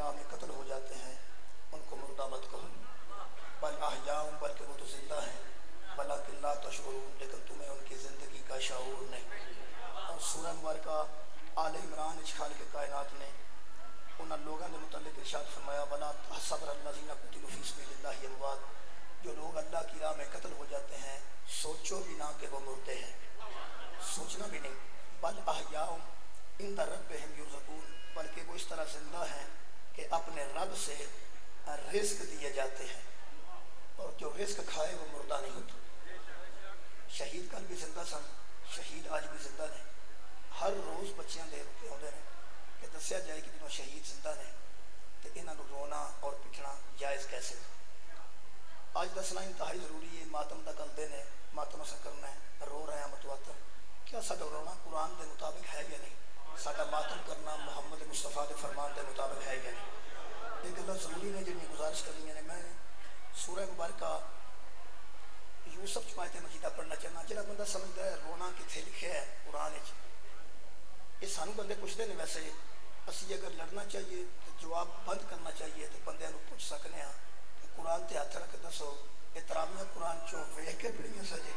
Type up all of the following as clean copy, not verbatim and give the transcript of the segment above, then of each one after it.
راہ میں قتل ہو جاتے ہیں ان کو مردہ مت کہو، بل احیاء، بلکہ وہ تو زندہ ہیں، ولکن لا تشعرون، لیکن تمہیں ان کی زندگی کا شعور نہیں۔ اور سورہ مبارکہ آل عمران خالق کائنات نے ان لوگوں کے متعلق ارشاد فرمایا وَلَا تَحْسَبَنَّ الَّذِينَ قُتِلُوا فِي سَبِيلِ اللَّهِ أَمْوَاتٌ، جو لوگ اللہ کی راہ میں قتل ہو جاتے ہیں سوچو بھی نہ کہ وہ مردے ہیں، سوچنا بھی نہیں، بل احیاء عند ربہم یرزقون، بلکہ وہ اس طرح زندہ ہیں کہ اپنے رب سے رزق دیے جاتے ہیں، اور جو رزق کھائے وہ مردہ نہیں ہوتا۔ شہید کل بھی زندہ سن، شہید آج بھی زندہ نے، ہر روز بچیاں دے کے آتے ہیں کہ دسیا جائے کہ جنہوں شہید زندہ نے تو انہوں کو رونا اور پٹھنا جائز کیسے؟ آج دسنا انتہائی ضروری ہے، ماتم دا کل دن ہے، ماتم اسا کرنا ہے، رو رہے ہیں متواتر، کیا ساڈا رونا قرآن دے مطابق ہے یا نہیں؟ ساڈا ماتم کرنا محمد مصطفیٰ دے فرمان دے مطابق ہے یا نہیں؟ یہ گلاں ضروری نے جنہیں گزارش کرنی ہے۔ میں سورہ مبارکہ یوسف چمایت مجیدہ پڑھنا چاہنا، جہاں بندہ سمجھتا ہے رونا کتنے لکھے ہے قرآن وچ، یہ سانو بندے پوچھتے ہیں ویسے اسی اگر لڑنا چاہیے تو جواب بند کرنا چاہیے تو بندے نو پوچھ سکنے ہیں کہ قرآن تے ہاتھ رکھ دسو یہ تراویاں قرآن چوں ویکھ کے پڑھیاں سجے؟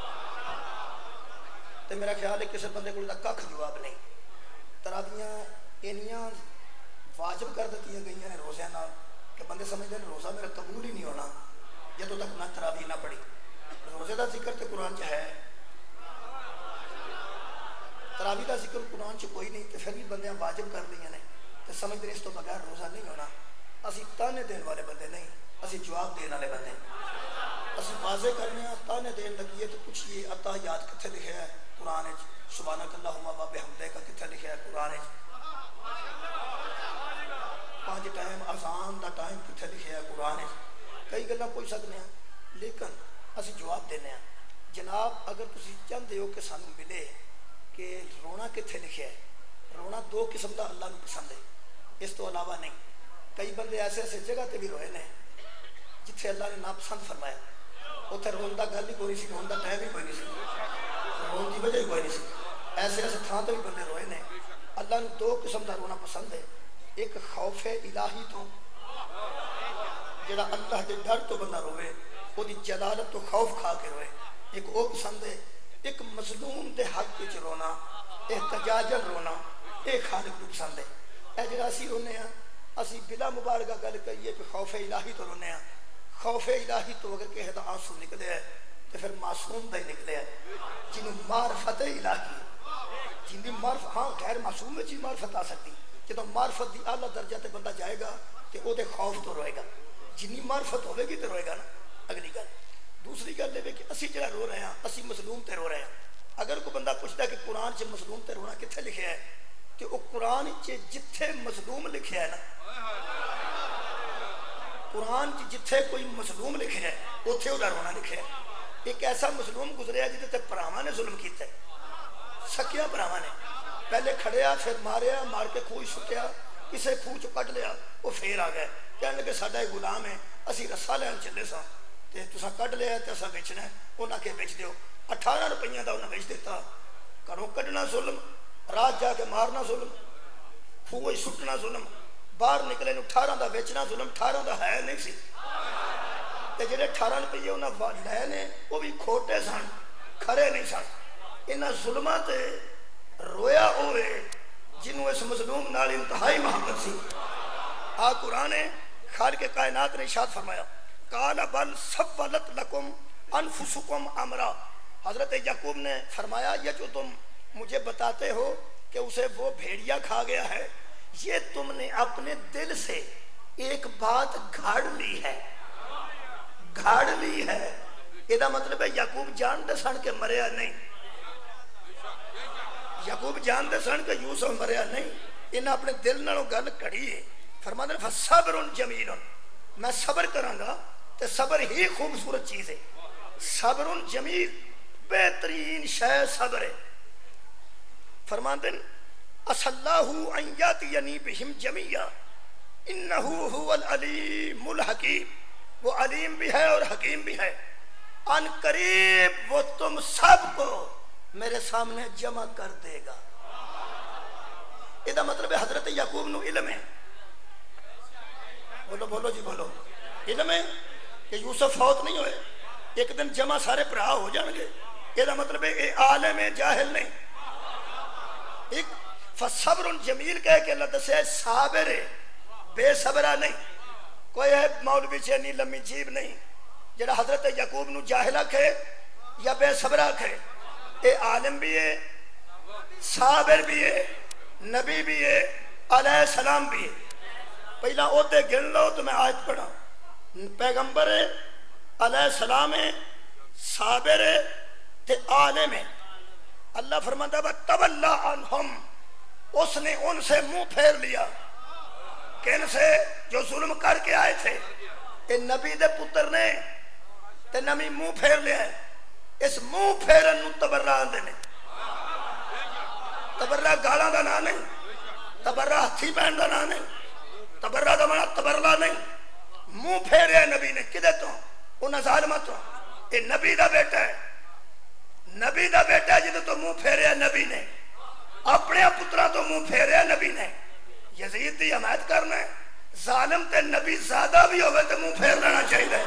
تو میرا خیال ہے کسی بندے کو کھ جواب نہیں۔ تراویاں اینیاں واجب کر دیتی گئی ہیں روزے نال کہ بندے سمجھتے ہیں روزہ میرا قبول ہی نہیں ہونا جدوں تک نہ تراویح نہ پڑھی۔ روزے دا ذکر تو قرآن چ ہے، تراویح کا ذکر قرآن چ کوئی نہیں، تو پھر بھی بندے واجب کر لیا نے تو سمجھتے ہیں اس تو بغیر روزہ نہیں ہونا۔ اسی تانے دین والے بندے نہیں، اسی جواب دین والے بندے، اسی واضح کرنے ہیں تانے دین لگیے تو پوچھئے اتحیات کتنے لکھا ہے قرآن وچ، سبحانک اللہم و بحمدک کا کتنے لکھا ہے قرآن وچ، 5 ٹائم اذان دا ٹائم کتنے لکھا ہے قرآن وچ، کئی گلاں پوچھ سکتے ہیں لیکن اسی جواب دینے ہیں۔ جناب اگر تسی چاہتے ہو کہ سانو ملے کہ رونا کتنے لکھا ہے، رونا 2 قسم کا اللہ کو پسند ہے، اس تو علاوہ نہیں۔ کئی بندے ایسے ایسے جگہ تے بھی روئے نے جتھے اللہ نے ناپسند فرمایا، اتنے رون کا گل ہی کوئی نہیں سی، رون کا ٹائم ہی کوئی نہیں سی، رون کی وجہ ہی کوئی نہیں سی، ایسے ایسے تھان تے بھی بندے روئے نے۔ اللہ نے 2 قسم کا رونا پسند ہے، ایک خوف الہی تو جڑا اللہ کے ڈر تو بندہ روئے، وہ دی جلالت تو خوف کھا کے روئے، ایک وہ پسند ہے۔ ایک مظلوم دے حق وچ رونا، احتجاجن رونا، یہ خالق کو پسند ہے۔ اے جڑا اسی رونے ہیں، اسی بلا مبارکہ گل کریے کہ خوف الہی تو رونے ہیں، خوف الہی تو اگر کہے دا آنسو نکلے ہے تو پھر معصوم دا ہی نکلے ہے، جنہوں معرفت الہی، جنہوں معرفت، ہاں غیر معصوم میں چیز معرفت آ سکتی، جدو معرفت دی اعلیٰ درجہ تے بندہ جائے گا تو وہ دے خوف تو روئے گا، جنہی معرفت ہوئے گی تو روئے گا نا۔ اگلی گل دوسری گل یہ کہ اسی جڑا رو رہے ہیں اسی مظلوم تے رو رہے ہیں۔ اگر کوئی بندہ پوچھتا ہے کہ قرآن چ مظلوم تے رونا کتنے لکھا ہے تو وہ قرآن چ جتھے مظلوم لکھا ہے نا، قرآن چ جتھے کوئی مظلوم لکھا ہے اتھے وہ رونا لکھا ہے۔ ایک ایسا مظلوم گزریا جہاں تے بھراواں نے ظلم کیتا ہے، سکیاں بھراواں نے پہلے کھڑیا پھر ماریا، مار کے کھوئی سٹیا، کسے کھوہ چ کٹ لیا، وہ پھر آ گئے کہنے لگے ساڈا ایک غلام ہے اسی رسا لین چلے سا تے تساں کڈ لیا تے اساں بیچنا ہے، انہاں کے بیچ دیو، 18 روپیہ دا انہاں بیچ دیتا۔ گھروں کڈنا ظلم، رات جا کے مارنا ظلم، کھوہ سٹنا ظلم، باہر نکلے نو 18 دا بیچنا ظلم، 18 دا ہے نہیں سی تے جڑے 18 روپیے انہاں لے نے وہ بھی کھوٹے سن، کھرے نہیں سن۔ انہاں ظلماں تے رویا ہوئے جنہوں اس مظلوم نال انتہائی محبت سی۔ آ قرآن خالق کائنات نے ارشاد فرمایا قال بل سولت لکم انفسکم امرا، حضرت یعقوب نے فرمایا یہ جو تم مجھے بتاتے ہو کہ اسے وہ بھیڑیا کھا گیا ہے، یہ تم نے اپنے دل سے ایک بات گھاڑ لی ہے، گھاڑ لی ہے۔ یہ مطلب ہے یعقوب جانتے سن کہ مریا نہیں، یعقوب جانتے سن کہ یوسف مریا نہیں، انہیں اپنے دل نالوں گل کڑی ہے۔ فرماتے ہیں فصبر جمیل، میں صبر کراں گا تے صبر ہی خوبصورت چیز ہے، صبر جمیل بہترین شے صبر ہے۔ فرماتے ہیں عسى الله ان ياتيني بهم جميعا انه هو العليم الحكيم، وہ علیم بھی ہے اور حکیم بھی ہے، ان قریب وہ تم سب کو میرے سامنے جمع کر دے گا۔ یہ مطلب ہے حضرت یعقوب نو علم ہے بولو جی بولو علم ہے کہ یوسف فوت نہیں ہوئے ایک دن جمع سارے بھرا ہو جان گے یہ مطلب ہے یہ عالم جاہل نہیں ایک فصبر جمیل کہہ کے اللہ دسے ہے صابر ہے بے صبرہ نہیں کوئی ہے مولوی چینی لمی جیب نہیں جڑا حضرت یعقوب نو جاہلہ کھے یا بے صبرہ کھے اے عالم بھی ہے صابر بھی ہے نبی بھی ہے علیہ السلام بھی ہے پہلا عہدے گن لو تو میں آیت پڑھا پیغمبر ہے علیہ السلام ہے صابر ہے تے عالم ہے اللہ فرماتا ہے تَوَلَّا عَنْهُمْ اس نے ان سے منہ پھیر لیا کن سے جو ظلم کر کے آئے تھے اے نبی دے پتر نے تے نمی منہ پھیر لیا ہے اس منہ پھیرن نو تبرہ آندے نے تبرہ گالاں دا نا نہیں تبرہ ہتھی پہن دا نا نہیں تبرہ دا مانا تبرلا نہیں منہ پھیرے ہے نبی نے کدے تو انہاں ظالمہ تو اے نبی دا بیٹا ہے نبی دا بیٹا ہے جدے تو منہ پھیرے ہے نبی نے اپنے پترہ تو منہ پھیرے ہے نبی نے یزید دی حمایت کرنا ہے ظالم تے نبی زیادہ بھی ہوئے تے منہ پھیر لینا چاہیے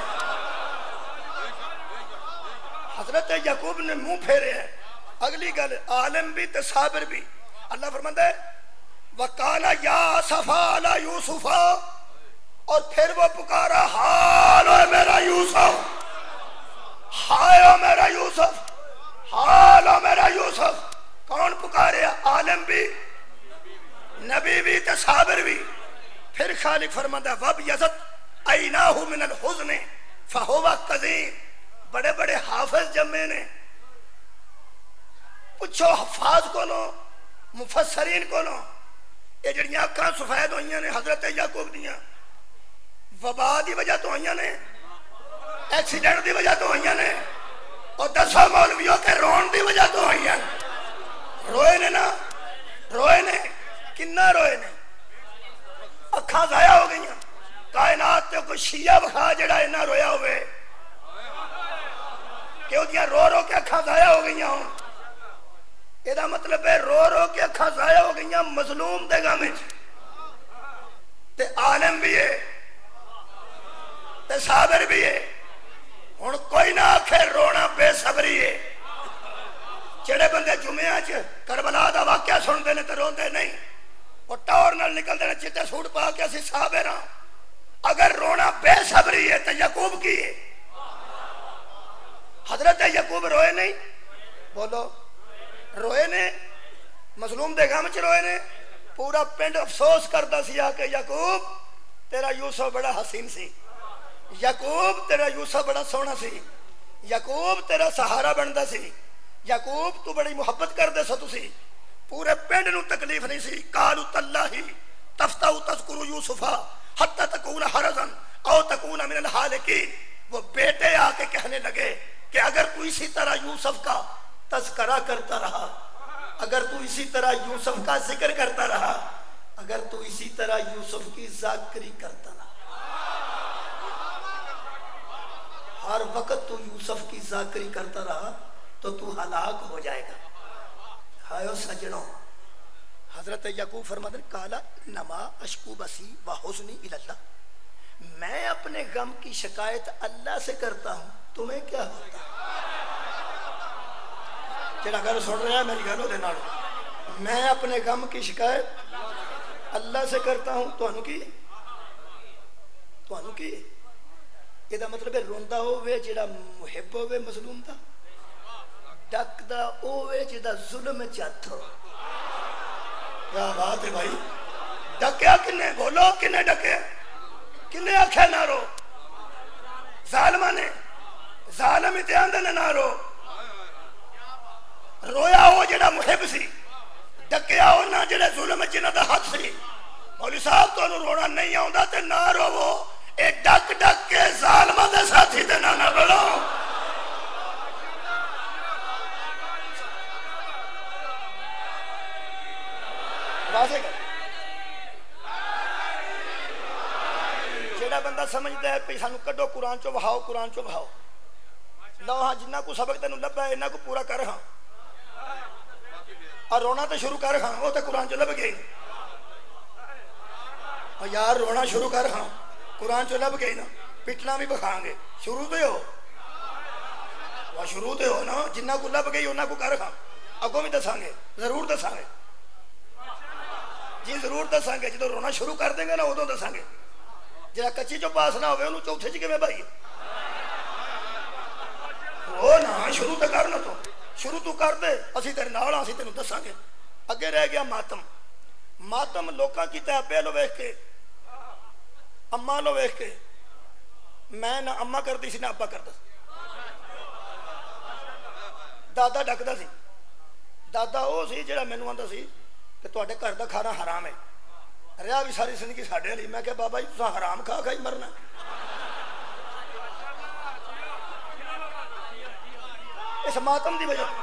حضرت یعقوب نے منہ پھیرے ہے اگلی گل عالم بھی تے صابر بھی اللہ فرماتا ہے وَقَالَ يَا صَفَا عَلَى يُوسُفَ اور پھر وہ پکارا حال ہے میرا یوسف ہائے میرا یوسف حال ہے میرا یوسف کون پکارے عالم بھی نبی بھی تے صابر بھی پھر خالق فرماتا ہے وَبْيَضَتْ عَيْنَاهُ مِنَ الْحُزْنِ فَهُوَ كَظِيمٌ بڑے بڑے حافظ جمعے نے پوچھو حفاظ کو لو مفسرین کو لو یہ جڑیاں اکھاں سفید ہوئیاں نے حضرت یعقوب دیاں وبا دی وجہ تو ہوئیاں نے ایکسیڈنٹ دی وجہ تو ہوئیاں نے اور دسو مولویوں کے رون دی وجہ تو ہوئیاں روئے نے نا روئے نے کنہ روئے نے اکھاں ضائع ہو گئیاں کائنات تے کوئی شیعہ بخا جڑا ہے نہ رویا ہوئے کہ وہ دیاں رو رو کے اکھاں ضائع ہو گئیاں ہوں یہ دا مطلب ہے رو رو کے اکھاں ضائع ہو گئیاں مظلوم دے گا مجھ تے عالم بھی ہے تے صابر بھی ہے ہن کوئی نہ آکھے رونا بے صبری ہے جڑے بندے جمعہ کربلا دا واقعہ سن دے نے تے روندے نہیں اور ٹور نال نکل دے نے چٹے سوٹ پا کے اسی صابر ہاں اگر رونا بے صبری ہے تے یعقوب کی ہے حضرت یعقوب روئے نہیں بولو روئے نے مظلوم دے غم چ روئے نے پورا پنڈ افسوس کرتا سی کہ یعقوب تیرا یوسف بڑا حسین سی یعقوب تیرا یوسف بڑا سونا سی یعقوب تیرا سہارا بنتا سی یعقوب تو بڑی محبت کر دے سو تسی پورے پنڈ نو تکلیف نہیں سی قالوا تاللہ تفتح تذکر یوسفا حتی تکون حرزا او تکون من الحالکین وہ بیٹے آ کے کہنے لگے کہ اگر تو اسی طرح یوسف کا تذکرہ کرتا رہا اگر تو اسی طرح یوسف کا ذکر کرتا رہا اگر تو اسی طرح یوسف کی ذاکری کرتا رہا ہر وقت تو یوسف کی ذاکری کرتا رہا تو ہلاک ہو جائے گا ہائیو سجنوں حضرت یعقوب فرماتے ہیں کالا نما اشکو بسی و حزنی اللہ میں اپنے غم کی شکایت اللہ سے کرتا ہوں تمہیں کیا ہوتا جڑا گل سن رہا ہے میری گلوں دے نال میں اپنے غم کی شکایت اللہ سے کرتا ہوں تانوں کی یہ دا مطلب ہے روندا ہوئے جڑا محب ہوئے مظلوم دا ڈکدا ہوئے جڑا ظلم چت ہو کیا بات ہے بھائی ڈکیا کنے بولو کنے ڈکیا کنے آکھے نہ رو ظالمہ نے ظالم اتیان دے نہ رو رویا ہو جڑا محب سی ڈکیا ہو نہ جڑا ظلم جنہ دا حق سی مولوی صاحب تو رونا نہیں آؤں تے نہ رو اے ڈک ڈک کے ظالمہ دے ساتھی تے نہ بڑھو واضح کر جیڑا بندہ سمجھتا ہے پہ سانو کڈو قرآن چو بہاؤ لو ہاں جنہ کو سبق تینوں لبا ہے انہاں کو پورا کر ہاں اور رونا تے شروع کر ہاں وہ تے قرآن چو لب گئی اور یار رونا شروع کر ہاں قرآن چو لب گئی نا پٹنا بھی بکھا گے شروع تو ہو وہ شروع تو ہو نا جنہ کو لب گئی انہوں کو کر کھا اگوں بھی دساں گے ضرور دساں گے جی ضرور دساں گے جدو رونا شروع کر دیں گے نا ادو دساں گے جہاں کچی چو پاس نہ ہوئے انہوں چوتھے چ کیویں بھائی وہ نا شروع تو کرنا تو شروع تو کر دے اسی تیرے نال اسی تینوں دساں گے اگے رہ گیا ماتم ماتم لوکاں کیتا پہ لو ویکھ کے اما لو ویکھ کے میں نہ اما کرتی سی نہ ابا کرتا دادا ڈکدا سی دادا وہ سی جڑا مینوں آندا سی کہ تواڈے گھر دا کھانا حرام ہے رہا بھی ساری زندگی ساڈے والی میں کہ بابا جی تساں حرام کھا کھا ہی مرنا اس ماتم دی وجہ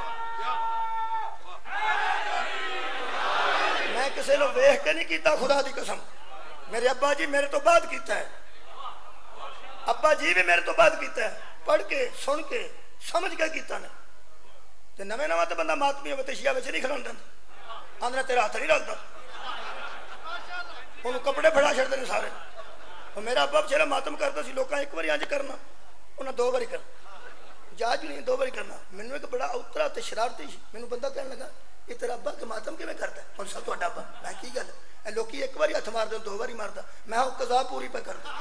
میں کسی نو ویکھ کے نہیں کیتا خدا دی قسم میرے ابا جی میرے تو بعد کیتا ہے ابا جی بھی میرے تو بعد کیتا ہے پڑھ کے سن کے سمجھ کے کیتا نے تے نویں نواں تے بندہ ماتمی ہوے تے شیعہ وچ نہیں کھلوندا آندھنا تیرا ہاتھ نہیں لگتا انہوں کپڑے پھڑا چھڑتے ہیں سارے اور میرا ابا بچارا ماتم کرتا سی لوکاں ایک باری انج کرنا انہاں دو باری کرنا جاج نہیں دو باری کرنا مینوں ایک بڑا اوترا تے شرارتی سی مینوں بندہ کہنے لگا یہ تیرا ابا کہ ماتم کیویں کرتا ہے ہن سب تہاڈا ابا میں کی گل اے لوکی ایک باری ہاتھ مار دے دو باری ماردا میں او قضا پوری پہ کردا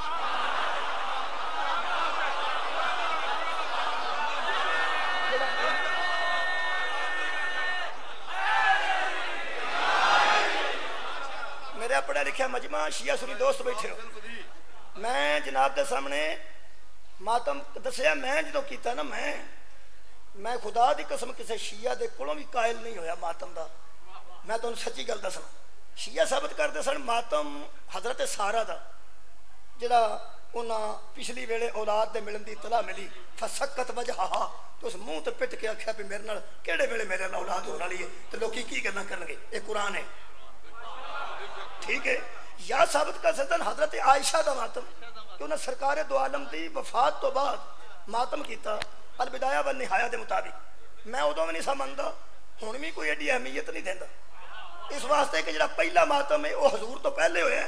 میرے پڑھا لکھا مجمع شیعہ سنی دوست بیٹھے ہو میں جناب دے سامنے ماتم دسیا میں جدو کیتا نا میں خدا دی قسم کسی شیعہ دے کولوں بھی قائل نہیں ہویا ماتم دا میں تو سچی گل دسنا شیعہ ثابت کرتے سن ماتم حضرت سارا دا جڑا انہاں پچھلی ویلے اولاد دے ملن دی اطلاع ملی فسکت وجہا تو اس منہ تے پٹ کے آکھیا بھی میرے نال کیڑے ویلے میرے نال اولاد ہون والی ہے تے لوکی کی گلاں کرن گے یہ قرآن ہے ٹھیک ہے یا ثابت کر سکتے ہیں حضرت عائشہ دا ماتم کہ انہیں سرکار دو عالم دی وفات تو بعد ماتم کیتا البدایہ والنہایہ دے مطابق میں ادوں بھی نہیں سمجھدا ہن بھی کوئی ایڈی اہمیت نہیں دیندا اس واسطے کہ جڑا پہلا ماتم ہے وہ حضور تو پہلے ہویا ہے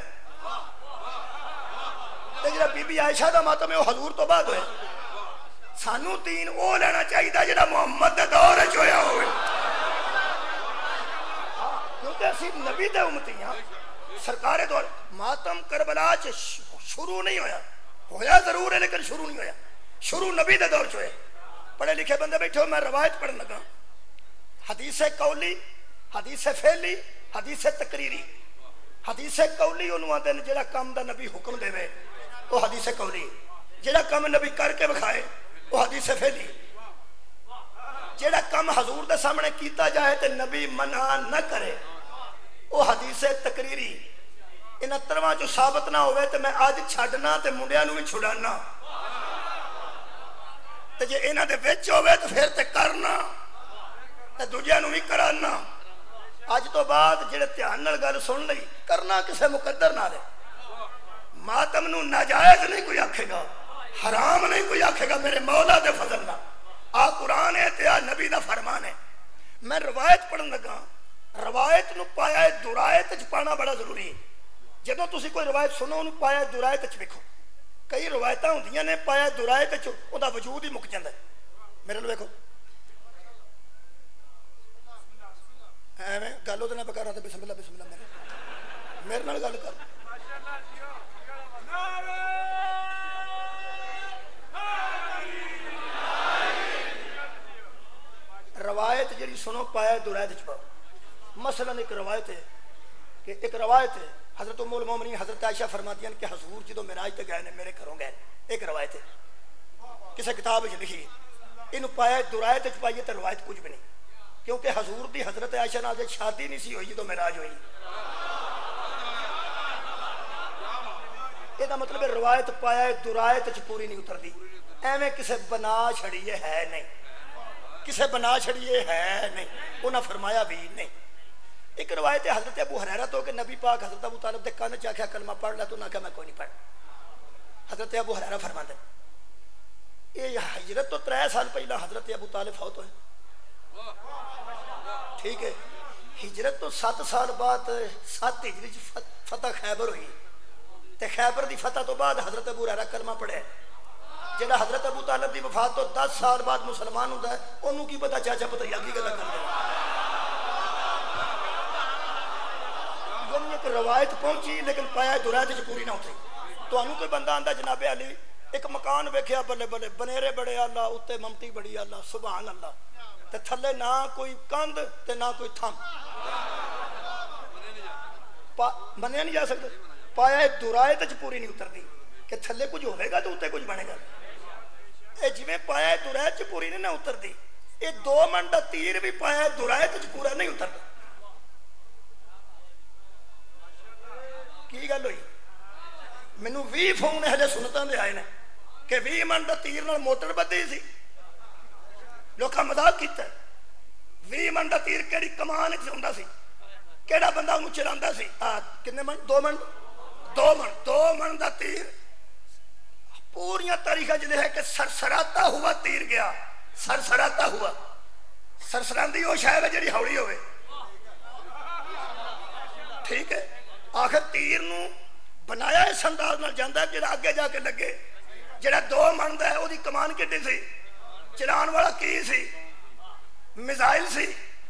تے جڑا بی بی عائشہ دا ماتم ہے وہ حضور تو بعد ہویا سانو دین او لینا چاہیے جڑا محمد دے دور وچ ہویا ہوئے کیونکہ اسی نبی دے امتی ہاں سرکار دور ماتم کربلا شروع نہیں ہویا ضرور ہے لیکن شروع نہیں ہویا شروع نبی دے دور چوئے پڑھے لکھے بندے بیٹھے ہو میں روایت پڑھن لگا حدیث قولی حدیث فعلی حدیث تقریری حدیث قولی انہوں آتے ہیں جڑا کام دا نبی حکم دے وے وہ حدیث قولی جڑا کام نبی کر کے بکھائے وہ حدیث فعلی جڑا کام حضور دے سامنے کیتا جائے تے نبی منع نہ کرے وہ حدیث تقریری انہاں ترواں جو ثابت نہ ہوئے تے میں آج چھڑنا تے منڈیاں نو بھی چھڑانا تے جے انہاں دے وچ ہوئے تے پھر تے کرنا تے دوجیاں نو بھی کرانا آج تو بعد جڑے دھیان نال گل سن لئی کرنا کسے مقدر نہ لے ماتم نو ناجائز نہیں کوئی آکھے گا حرام نہیں کوئی آکھے گا میرے مولا دے فضل نہ آ قرآن ہے تے آ نبی دا فرمان ہے میں روایت پڑھن لگا روایت نو پایا درایت چ پانا بڑا ضروری ہے جدوں تسی کوئی روایت سنو انہوں پایا درایت چ ویکھو کئی روایتاں ہوندیاں نے پایا درایت چ اوندا وجود ہی مک جاندا ہے میرے نال ویکھو ایویں گل اودے نال بکار تے بسم اللہ میرے نال گل کر روایت جڑی سنو پایا درایت چ پاؤ مثلا ایک روایت ہے کہ ایک روایت ہے حضرت ام المومنین حضرت عائشہ فرماتی ہیں کہ حضور جدو معراج تے گئے نے میرے گھروں گئے ایک روایت ہے کسی کتاب وچ لکھی اینو پایا درایت وچ پائیے تے روایت کچھ بھی نہیں کیونکہ حضور دی حضرت عائشہ نال شادی نہیں سی ہوئی جدو معراج ہوئی یہ مطلب ہے روایت پایا درایت وچ پوری نہیں اتردی ایویں کسے بنا چھڑیے ہے نہیں کسے بنا چھڑیے ہے نہیں انہاں فرمایا بھی نہیں ایک روایت ہے حضرت ابو ہریرہ تو کہ نبی پاک حضرت ابو طالب دے کان چ آکھیا کلمہ پڑھ لے تو نہ کہ میں کوئی نہیں پڑھ حضرت ابو ہریرہ فرماتے یہ ہجرت تو 3 سال پہلا حضرت ابو طالب فوت ہوئے ٹھیک ہے ہجرت تو 7 سال بعد 7 ہجری فتح خیبر ہوئی تے خیبر دی فتح تو بعد حضرت ابو ہریرہ کلمہ پڑھے جڑا حضرت ابو طالب دی وفات تو 10 سال بعد مسلمان ہوتا ہے انہوں کی پتا چاچا پتہ یا کی گلا کر دے ایک روایت پہنچی لیکن پایا درایت چ پوری نہ اتری تو انہوں کوئی بندہ آندا جناب علی ایک مکان ویکھیا بلے بلے بنیرے بڑے اللہ اوتے ممٹی بڑی اللہ سبحان اللہ تے تھلے نہ کوئی کند تے نہ کوئی تھم منیا نہیں جا سکتا پایا درایت چ پوری نہیں اتردی کہ تھلے کچھ ہوئے گا تو اتنے کچھ بنے گا اے جویں پایا درایت چ پوری نہیں نہ اتردی اے 2 من دا تیر بھی پایا درایت چ پورا نہیں اتردا کی گل ہوئی مینوں 20 فون ہلے سنتاں دے آئے نے کہ 20 من دا تیر نال موٹر بدھی سی لوکاں مذاق کیتا 20 من دا تیر کیڑی کمان وچ ہوندا سی کیڑا بندہ اونوں چلاندا سی کنے من 2 من دا تیر پوریاں تاریخاں جلے ہے کہ سرسراتا ہوا تیر گیا سرسراتا ہوا سرسراندی وہ شاید ہے جڑی ہوڑی ہوئے ٹھیک ہے آخر تیر نو بنایا اس انداز نال جاندا ہے جڑا اگے جا کے لگے جڑا 2 من دا ہے وہ دی کمان کڈی سی چلان والا کی سی میزائل سی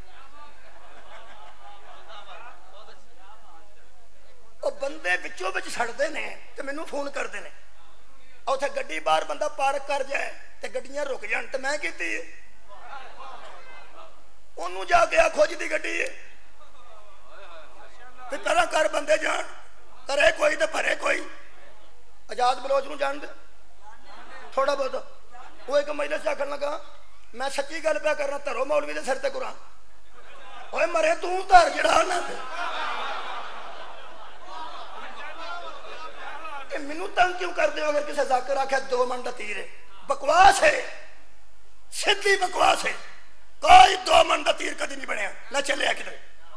وہ بندے بچوں بچ سڑتے ہیں تو مینوں فون کرتے ہیں اتنے گڈی باہر بندہ پارک کر جائے تو گڈیاں رک جان تو میں کیتی ہے انہوں جا کے آخو جی دی گڈی ہے پھر پہلا کر بندے جان کرے کوئی تو بھرے کوئی آزاد بلوچ نو جان دے تھوڑا بہت وہ ایک مجلس آخر لگا میں سچی گل پہ کرنا ترو مولوی دے سر تے قرآن اوے مرے تو دھر جڑا نہ مینوں تنگ کیوں کر دے اگر کسی ذاکر آکھے 2 من دا تیر ہے بکواس ہے سیدھی بکواس ہے کوئی 2 من دا تیر کدی نہیں بنیا نہ چلے کدھر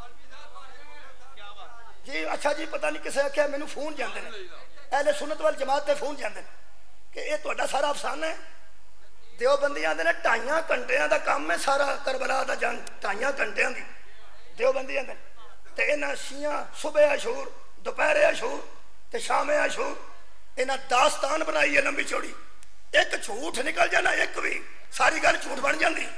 جی اچھا جی پتہ نہیں کسے آکھیا مینوں فون جاندے نے اہل سنت وال جماعت تے فون جاندے کہ اے تہاڈا سارا افسانہ ہے دیوبندی آندے نے 2.5 گھنٹیاں دا کام ہے سارا کربلا دا جنگ 2.5 گھنٹیاں دی دیوبندی آندے تے انہاں شیعہ صبح عاشور دوپہر عاشور تے شام عاشور انہاں داستان بنائی ہے لمبی چوڑی ایک جھوٹ نکل جانا ایک بھی ساری گل جھوٹ بن جاندی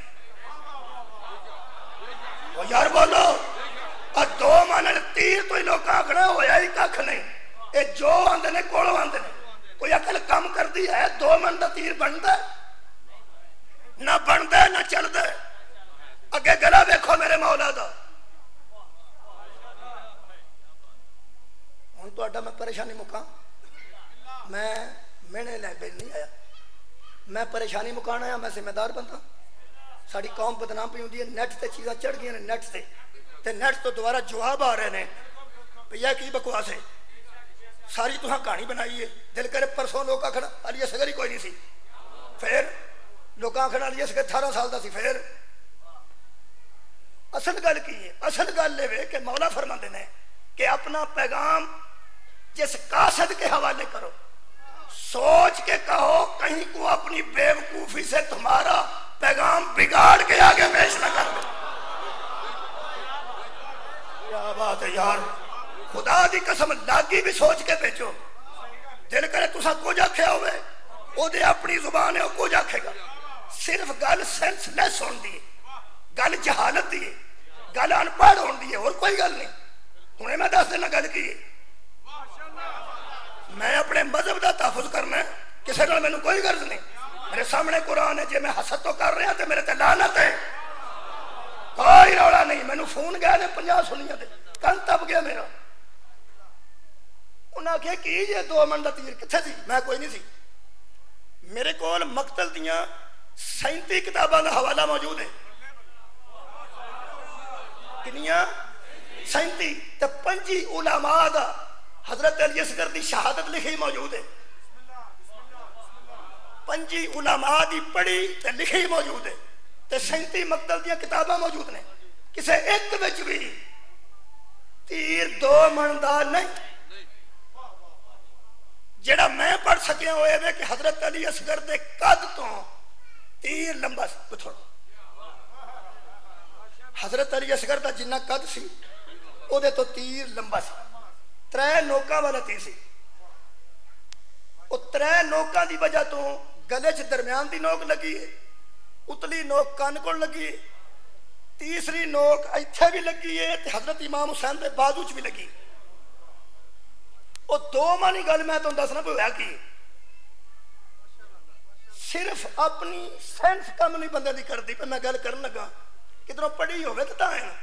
وہ یار بولو اور 2 من تیر تو ہی لوگ آکھنا ہویا ہی ککھ نہیں اے جو آندے نے کولو آندے نے کوئی عقل کم کردی ہے 2 من دا تیر بندا ہے نہ بندا ہے نہ چلدا ہے اگے گلا ویکھو میرے مولا دا ہن تہاڈا میں پریشانی مکاں میں مینے لے بیل نہیں آیا میں پریشانی مکان آیا میں ذمہ دار بندہ ساری قوم بدنام پی ہوندی ہے نیٹ تے چیزاں چڑھ گئی نے نیٹ تے نیٹ تو دوبارہ جواب آ رہے ہیں بھیا کی بکواس ہے ساری تہاں کہانی بنائی ہے دل کرے پرسوں لوگ آکھن علی اصغر ہی کوئی نہیں سی پھر لوگ آکھن علی اصغر 18 سال دا سی پھر اصل گل کی ہے اصل گل لے کہ مولا فرماندے نے کہ اپنا پیغام جس قاصد کے حوالے کرو سوچ کے کہو کہیں کو اپنی بیوقوفی سے تمہارا پیغام بگاڑ کے آگے پیش نہ کر دے کیا بات ہے یار خدا دی قسم لاگی بھی سوچ کے بھیجو دل کرے تسا کچھ آکھیا ہوئے او دے اپنی زبان ہے وہ کچھ آکھے گا صرف گل سینس لیس ہون دی گل جہالت دی گل ان پڑھ ہون دی اور کوئی گل نہیں انہیں میں دس دینا گل کی میں اپنے مذہب دا تحفظ کرنا ہے کسی نال میں کوئی غرض نہیں میرے سامنے قرآن ہے جی میں حسد تو کر رہا تو میرے تے لعنت ہے کوئی رولا نہیں میں فون گیا نے 50 سنیاں دے کن تب گیا میرا انہاں کہ کی جی 2 من دا تیر کتھے سی میں کوئی نہیں سی میرے کول مقتل دیاں 37 کتاباں دا حوالہ موجود ہے کنیاں 37 تے 5 علماء دا حضرت علی اصغر دی شہادت لکھی موجود ہے 5 علماء دی پڑھی تے لکھی موجود ہے تے 37 مقتل دیاں کتاباں موجود نے کسے ایک وچ بھی تیر 2 من دا نہیں جڑا میں پڑھ سکیا ہوئے ہے کہ حضرت علی اصغر دے قد تو تیر لمبا سی تھوڑا حضرت علی اصغر دا جنہ قد سی او دے تو تیر لمبا سی 3 نوکاں والا تیر سی وہ ترے نوکاں دی وجہ تو گلے چ درمیان دی نوک لگی ہے، اتلی نوک کان کو لگی ہے، تیسری نوک ایتھے بھی لگی ہے تے حضرت امام حسین دے بازو چ بھی لگی۔ وہ دو مانی گل میں تم دسنا پہ ہوا کی صرف اپنی سینس کم نہیں بندے دی کر دی پہ میں گل کرن لگا کدھروں پڑھی ہوئے تو تاں ہے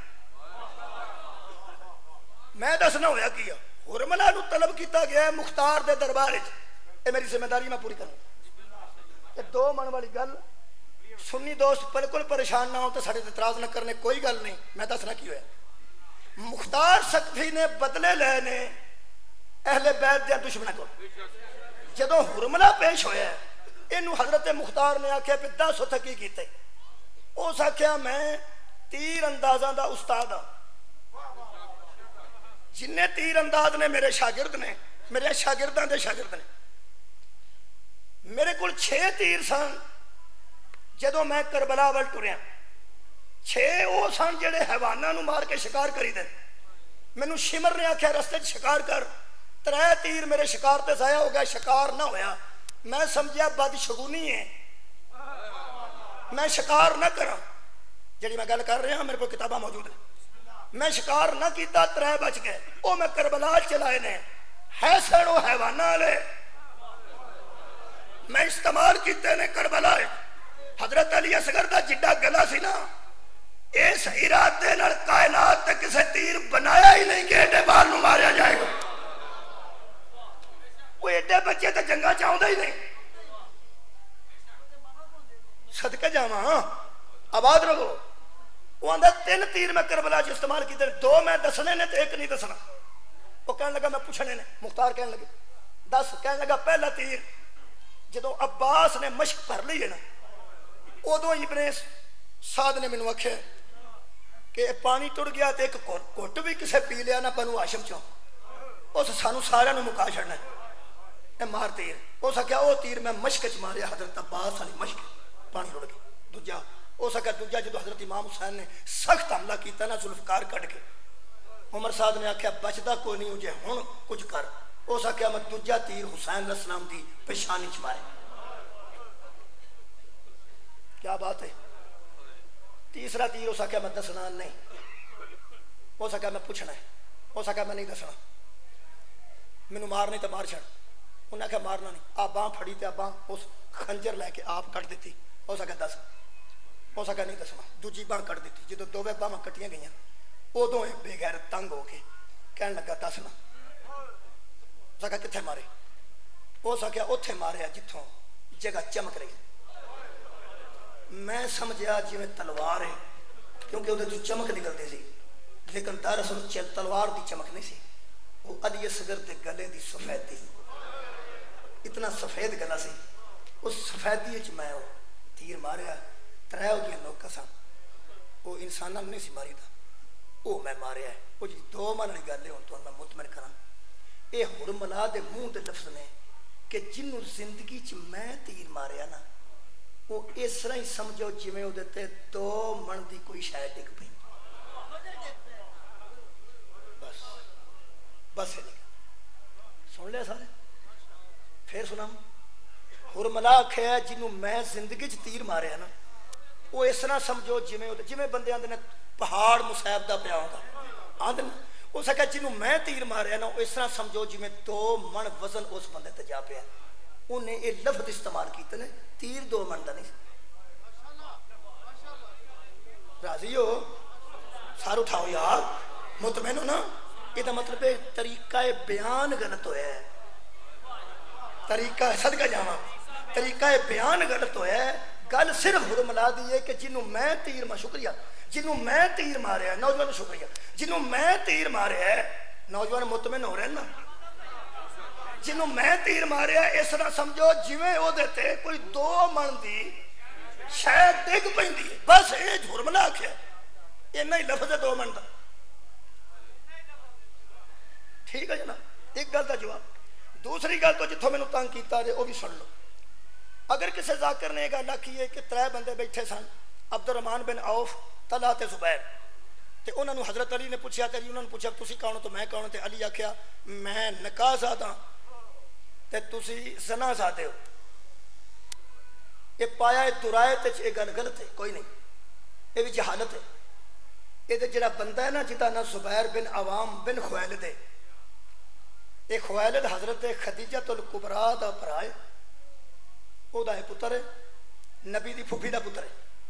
میں دسنا ہویا کیا حرملہ نو طلب کیتا گیا ہے مختار دے دربار وچ، اے میری ذمہ داری میں پوری کروں۔ دو من والی گل سنی دوست بالکل پریشان نہ ہو تو سارے اعتراض نہ کرنے کوئی گل نہیں، میں دسنا کی ہویا مختار سقفی نے بدلے لے نے اہل بیت دے دشمنوں کو جدوں حرملہ پیش ہویا ہے اینو حضرت مختار نے آکھیا پہ 10 تھکی کیتے اس آکھیا میں تیر اندازاں دا استاد ہاں، جن تیر انداز نے میرے شاگرد نے میرے شاگرداں دے شاگرد نے میرے کول 6 تیر سن جدوں میں کربلا ول ٹریا 6 او سن جڑے حیواناں نو مار کے شکار کری دے مینوں شمر نے آکھیا رستے چ شکار کر 3 تیر میرے شکار تے ضائع ہو گیا شکار نہ ہویا میں سمجھیا بد شگونی ہے میں شکار نہ کراں جڑی میں گل کر رہا ہوں میرے کو کتاباں موجود ہیں میں شکار نہ کیتا 3 بچ گئے او میں کربلا چلائے نے ہے سن او حیواناں والے میں استعمال کیتے نے کربلا حضرت علی اصغر دا جڈا گلا سی نا اس ارادے نال کائنات تے کسے تیر بنایا ہی نہیں کہ ایڈے بال نو ماریا جائے گا وہ ایڈے بچے تے جنگا چاہوندا ہی نہیں صدقے جاواں آباد رہو وہ آندا 3 تیر میں کربلا چ استعمال کیتے 2 میں دسنے نے تے 1 نہیں دسنا وہ کہنے لگا میں پوچھنے نے مختار کہنے لگے 10 کہنے لگا پہلا تیر جدو عباس نے مشق بھر لی ہے نا ادو ابن سعد نے مینوں آکھیا کہ پانی ٹر گیا تے ایک گھٹ بھی کسے پی لیا نہ بنو ہاشم چوں اس سانو سارے نو مکا چھڑنا اے مار تیر اس آکھیا او تیر میں مشق چ ماریا حضرت عباس والی مشق پانی رڑ گیا دوجا اس آکھیا دوجا جدو حضرت امام حسین نے سخت حملہ کیتا نا ذوالفقار کٹ کے عمر صاحب نے آکھیا بچدا کوئی نہیں جے ہن کچھ کر اس آکھیا میں دوجا تیر حسین علیہ السلام دی پیشانی چ مارے کیا بات ہے تیسرا تیر اس آکھیا میں دسنا نہیں اس آکھیا میں پوچھنا ہے اس آکھیا میں نہیں دسنا مینوں مار نہیں تو مار چھڑ انہیں آکھیا مارنا نہیں آپ باں پھڑی تے آپ باں اس خنجر لے کے آپ کٹ دیتی اس آکھیا دس اس آکھیا نہیں دسنا دوجی باں کٹ دیتی جدو دوویں باں کٹیاں گئیاں ادو بے غیرت تنگ ہو کے کہنے لگا دسنا اس آکھیا کتھے مارے اس آکھیا اوتھے ماریا جتھوں جگہ چمک رہی میں سمجھیا جی میں تلوار ہے کیونکہ وہ تو چمک نکلتی سی لیکن دراصل تلوار دی چمک نہیں سی وہ علی اصغر دے گلے دی سفید تھی اتنا سفید گلا سی اس سفیدی چ میں تیر ماریا 3 ہو گیا نوکا سن وہ انساناں نہیں سی ماری تھا وہ میں ماریا ہے وہ جی 2 من والی گل ہے ہن تو میں مطمئن کراں اے حرملہ دے منہ دے لفظ نے کہ جنوں زندگی چ میں تیر ماریا نا وہ اس طرح ہی سمجھو جی میں وہ دیتے 2 من دی کوئی شاید ڈگ پئی بس بس ہے نہیں سن لیا سارے پھر سنا حرملہ آکھیا جنوں میں زندگی چ تیر ماریا نا وہ اس طرح سمجھو جی میں بندے آندے نے پہاڑ مصیب دا پیا ہوندا آندے اس آکھیا جنوں میں تیر ماریا نا اس طرح سمجھو جی میں 2 من وزن اس بندے تے جا پیا انہیں یہ لفظ استعمال کیتے نے تیر 2 من دا نہیں راضی ہو سار اٹھاؤ یار مطمئن ہو نا یہ مطلب ہے طریقہ بیان غلط ہویا ہے طریقہ صدقہ جاواں طریقہ بیان غلط ہویا ہے گل صرف حرملہ دی ہے کہ جنوں میں تیر میں شکریہ جنوں میں تیر ماریا ہے نوجوان شکریہ جنوں میں تیر ماریا ہے نوجوان مطمئن ہو رہے ہیں نا جنوں میں تیر ماریا اس طرح سمجھو جویں او دیتے کوئی 2 من دی شاید ڈگ پیندی ہے بس یہ حرملہ آکھیا اینا ہی لفظ ہے 2 من دا ٹھیک ہے جناب ایک گل دا جواب دوسری گل تو جتھوں میں تنگ کیتا ہے وہ بھی سن لو اگر کسی ذاکر نے گل آکھی ہے کہ 3 بندے بیٹھے سن عبد الرحمن بن عوف طلحہ تے زبیر تے انہوں نے حضرت علی نے پوچھا تے انہوں نے پوچھا تسی کون ہو تو میں کون ہوں تے علی آکھیا میں نکاح زاد ہاں تے تسی زنا زادے ہو، یہ پایا درایت یہ گل غلط ہے، کوئی نہیں، یہ بھی جہالت ہے۔ یہ جڑا بندہ ہے نا جدا نا زبیر بن عوام بن خویلد ہے، یہ خویلد حضرت خدیجہ الکبریٰ دا بھرا ہے، او دا پتر ہے، نبی دی پھپھی دا پتر ہے۔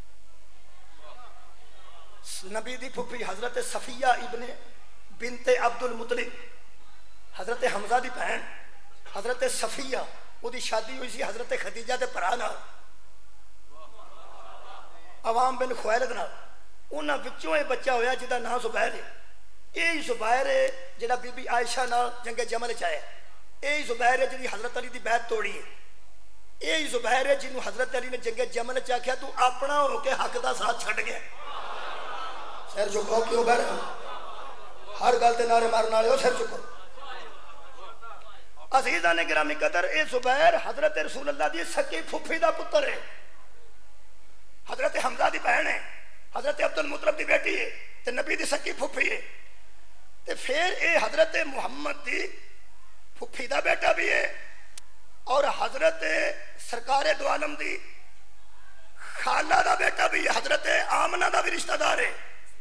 نبی دی پھپھی حضرت صفیہ ابن بنت عبد المطلب، حضرت حمزہ دی بہن حضرت صفیہ، وہ دی شادی ہوئی سی حضرت خدیجہ دے بھرا نال، عوام بن خویلد نال۔ انہاں وچوں یہ بچہ ہویا جدا نام زبیر ہے۔ یہی زبیر ہے جڑا بی بی عائشہ نال جنگ جمل چ آیا، یہی زبیر ہے جی حضرت علی دی بیعت توڑی ہے، یہی زبیر ہے جنہوں حضرت علی نے جنگ جمل چ آکھیا تو اپنا ہو کے حق دا ساتھ چھڈ گیا۔ سر چکو کیوں بہر ہر گل تے نعرے مارن والے ہو، سر چکو۔ عزیزان گرامی قدر، اے زبیر حضرت رسول اللہ دی سکی پھپھی دا پتر ہے، حضرت حمزہ دی بہن ہے، حضرت عبد المطلب دی بیٹی ہے، تے نبی دی سکی پھپھی ہے۔ تے پھر اے حضرت محمد دی پھپھی دا بیٹا بھی ہے، اور حضرت سرکار دو عالم دی خالہ دا بیٹا بھی ہے، حضرت آمنہ دا بھی رشتہ دار ہے،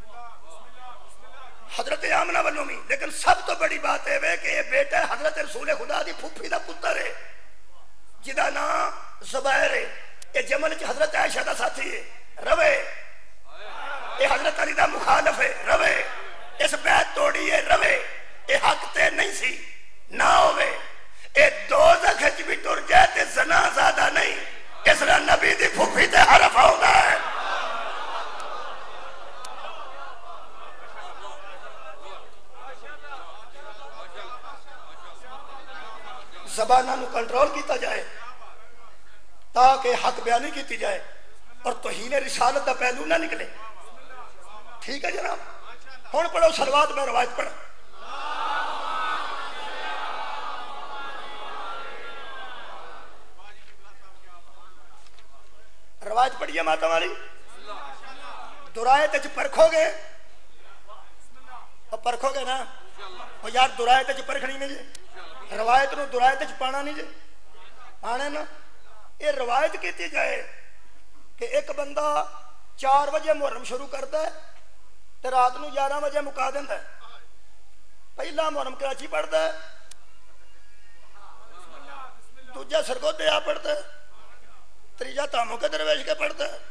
حضرت آمنہ والومی۔ لیکن سب تو بڑی بات ہے کہ یہ بیٹا حضرت رسول خدا دی پھپھی دا پتر ہے، جدا نام زبیر ہے۔ یہ جمل چ حضرت عائشہ دا ساتھی ہے، روے، یہ حضرت علی دا مخالف ہے، روے، اس بیعت توڑی ہے، روے، یہ حق تے نہیں سی نہ ہوئے، یہ دوزخ وچ بھی ٹر جائے تے زنا زیادہ نہیں، اس لیے نبی دی پھپھی تے حرف ہوتا ہے۔ زبانہ نو کنٹرول کیتا جائے تاکہ حق بیانی کیتی جائے اور توہین رسالت دا پہلو نہ نکلے۔ ٹھیک ہے جناب، ہن پڑھو صلوات میں روایت پڑھ۔ روایت پڑھیے ماتم والی، درایت وچ پرکھو گے، اور پرکھو گے نا، اور یار درایت وچ پرکھنی نہیں جی، روایت نو درایت وچ پانا نہیں جی، پانے نا۔ یہ روایت کیتی جائے کہ ایک بندہ 4 بجے محرم شروع کرتا ہے تو رات نو 11 بجے مکا دیتا ہے، پہلا محرم کراچی پڑھتا ہے، دوجا سرگودے آ پڑھتا ہے، تیجا تاموں کے درویش کے پڑھتا ہے،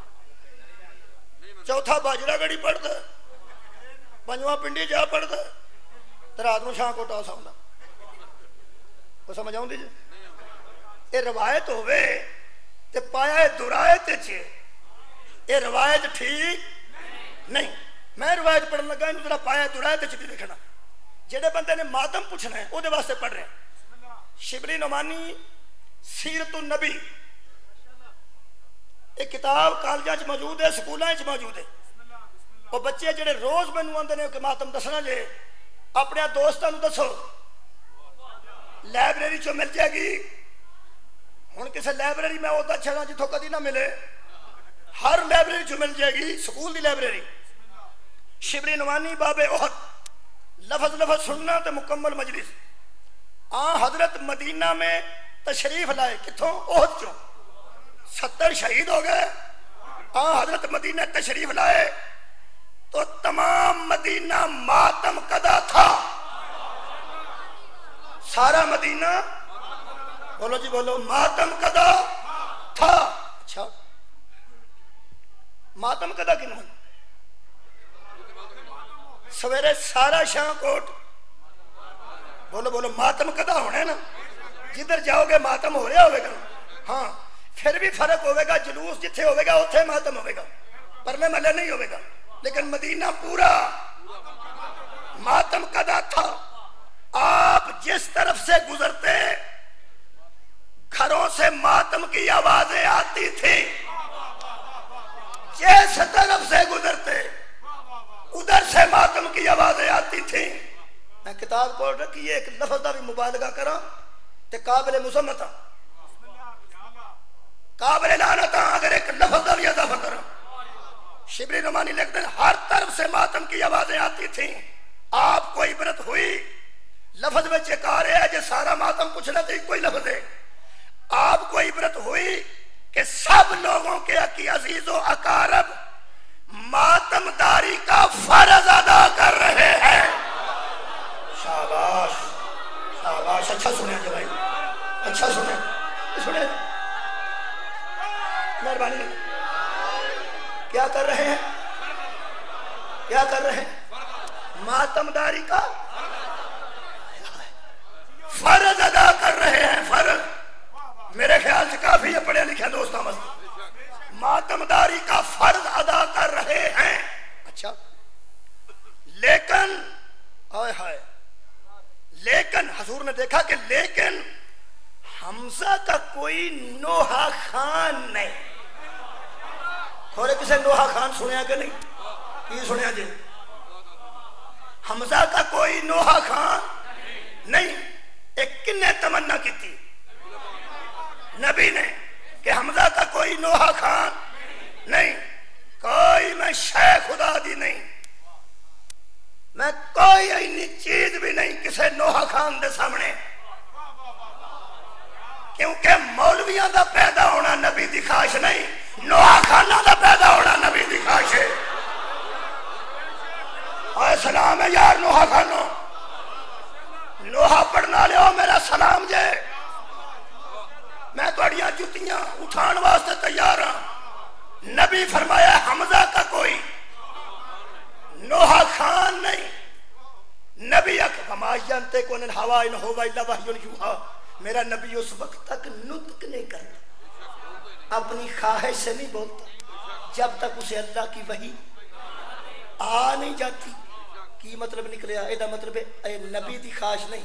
چوتھا باجرہ گڑی پڑھتا ہے، پنجواں پنڈی جا پڑھتا ہے، تو رات نو شاہ کو ٹاس آؤں کو سمجھ آؤں دیجئے۔ یہ روایت ہوئے تے پایا درایت چھے، یہ روایت ٹھیک نہیں۔ میں روایت پڑھن لگا انہوں ذرا پایا درایت چھے بھی لکھنا، جیڑے بندے نے ماتم پوچھنا ہے وہ دے واسطے پڑھ رہے ہیں۔ شبلی نعمانی سیرت النبی، ایک کتاب کالجاں چ موجود ہے، سکولاں چ موجود ہے، وہ بچے جڑے روز مینوں آندے نے کہ ماتم دسنا جے، اپنے دوستاں نوں دسو، لائبریری چو مل جائے گی۔ ہن کسے لائبریری میں وہ چھڑا جتھوں کدی نہ ملے، ہر لائبریری چو مل جائے گی، سکول دی لائبریری۔ شبلی نعمانی باب احد، لفظ لفظ سننا تے مکمل مجلس۔ حضرت مدینہ میں تشریف لائے، کتھوں؟ احد چوں 70 شہید ہو گئے۔ حضرت مدینہ تشریف لائے تو تمام مدینہ ماتم قدا تھا، سارا مدینہ، بولو جی بولو، ماتم قدا تھا۔ اچھا ماتم قدا کنوں؟ سویرے سارا شاہ کوٹ، بولو بولو، ماتم قدا ہونے نا، جدھر جاؤ گے ماتم ہو رہا ہوئے گا۔ ہاں پھر بھی فرق ہوئے گا، جلوس جتھے ہوئے گا اتھے ماتم ہوئے گا، پرلے ملے نہیں ہوئے گا، لیکن مدینہ پورا ماتم قدا تھا۔ آپ جس طرف سے گزرتے گھروں سے ماتم کی آوازیں آتی تھی، جس طرف سے گزرتے ادھر سے ماتم کی آوازیں آتی تھی۔ میں کتاب پڑھ رکھی ہے، ایک لفظ دا بھی مبالغہ کرا تے قابل مذمت قابل لعنت اگر ایک لفظ دا بھی اضافہ کرا۔ شبلی نعمانی لکھتے ہیں ہر طرف سے ماتم کی آوازیں آتی تھیں، آپ کو عبرت ہوئی لفظ میں چکا رہے ہیں جو سارا ماتم پوچھنا تو کوئی لفظ ہے. آپ کو عبرت ہوئی کہ سب لوگوں کے عزیز و اقارب ماتم داری کا فرض ادا کر رہے ہیں. شاباش شاباش. اچھا سنیں جی بھائی, اچھا سنیں مہربانی. کیا کر رہے ہیں, کیا کر رہے ہیں؟ ماتم داری کا فرض ادا کر رہے ہیں. فرض میرے خیال سے کافی ہے پڑھے لکھے دوست ماتم داری کا فرض ادا کر رہے ہیں. اچھا لیکن آئے ہائے, لیکن حضور نے دیکھا کہ لیکن حمزہ کا کوئی نوحہ خان نہیں. کھورے کسے نوحہ خان سنیا کہ نہیں؟ یہ سنیا جی, حمزہ کا کوئی نوحہ خان نہیں. ایک کن نے تمنا کی تھی نبی نے کہ حمزہ کا کوئی نوحہ خان نہیں, کوئی میں شیخ خدا دی نہیں, میں کوئی اینی چیز بھی نہیں کسے نوحہ خان دے سامنے, کیونکہ مولویاں دا پیدا ہونا نبی دی خواہش نہیں, نوحہ خانہ دا پیدا ہونا نبی دی خواہش ہے. آئے سلام ہے یار نوحہ خانوں, نوحہ پڑھنا لے ہو میرا سلام جے, میں توڑیاں جتیاں اٹھان واسطے تیار ہاں. نبی فرمایا حمزہ کا کوئی نوحہ خان نہیں. نبی وما ینطق عن الہویٰ ان ہوا الا وحی یوحیٰ, میرا نبی اس وقت تک نطق نہیں کرتا, اپنی خواہش سے نہیں بولتا جب تک اسے اللہ کی وحی آ نہیں جاتی. کی مطلب نکلیا؟ ایدہ مطلب ہے اے نبی دی خواہش نہیں,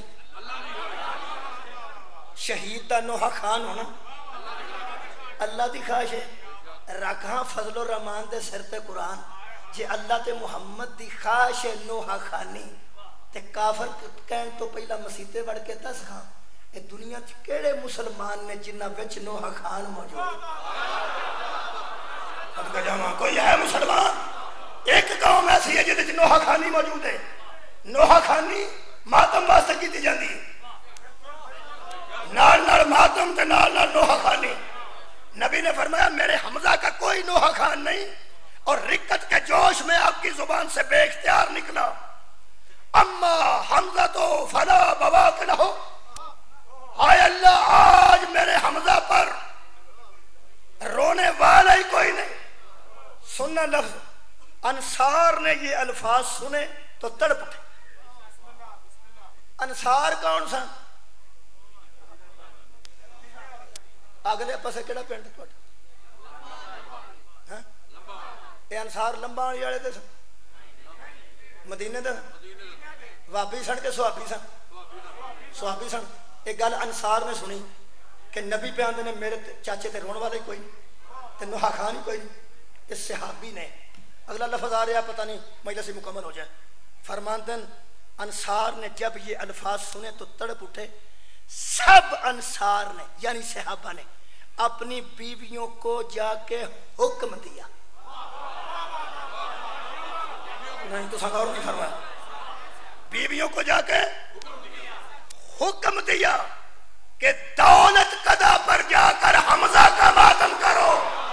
شہید دا نوحہ خان ہونا اللہ دی خواہش ہے. رکھاں فضل الرحمان دے سر تے قرآن, جے اللہ تے محمد دی خواہش ہے نوحہ خانی تے کافر کہن تو پہلا مسیطے بڑھ کے دس خان اے دنیا کیڑے مسلمان نے جنہ وچ نوحہ خان موجود ہے؟ کوئی ہے مسلمان ایک قوم ایسی ہے جہاں نوحہ خانی موجود ہے. نوحہ خانی ماتم واسطے کی دی جاندی, نال نال ماتم تے نال نال نوحہ خانی. نبی نے فرمایا میرے حمزہ کا کوئی نوحہ خان نہیں, اور رکت کے جوش میں آپ کی زبان سے بے اختیار نکلا اما حمزہ تو فلا بواک نہ ہو. ہائے اللہ آج میرے حمزہ پر رونے والا ہی کوئی نہیں. سننا لفظ, انصار نے یہ الفاظ سنے تو تڑپ اٹھے. انصار کون سا؟ اگلے پاسے کیڑا پنڈ تھوڑا؟ اے انصار لمبا والے دے سن, مدینے دے وابی سن کے سوابی سن؟ سوابی سن. ایک گل انصار نے سنی کہ نبی پہ آندے نے میرے چاچے تے رون والے کوئی تے نوحہ خان ہی کوئی. اس صحابی نے, اگلا لفظ آ رہا پتہ نہیں مجلس مکمل ہو جائے, فرماندن انصار نے جب یہ الفاظ سنے تو تڑپ اٹھے. سب انصار نے یعنی صحابہ نے اپنی بیویوں کو جا کے حکم دیا. نہیں تو سنگار نہیں فرمایا, بیویوں کو جا کے حکم دیا کہ دولت قضا پر جا کر حمزہ کا ماتم کرو.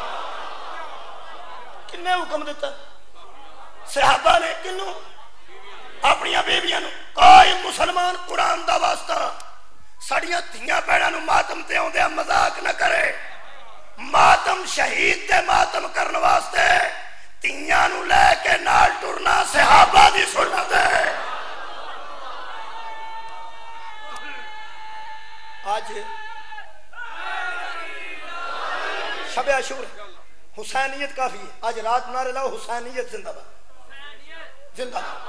کن نے حکم دیتا؟ صحابہ نے. کنوں؟ اپنی بیویاں نو. کوئی مسلمان قرآن دا واسطہ سڑیاں تھیاں پیڑاں نو ماتم تے آندے مذاق نہ کرے. ماتم شہید تے ماتم کرن واسطے تھیاں نو لے کے نال ٹرنا صحابہ دی سنت ہے. آج شب عاشور حسینیت کافی ہے. آج رات نعرے لاؤ حسینیت زندہ باد, زندہ باد.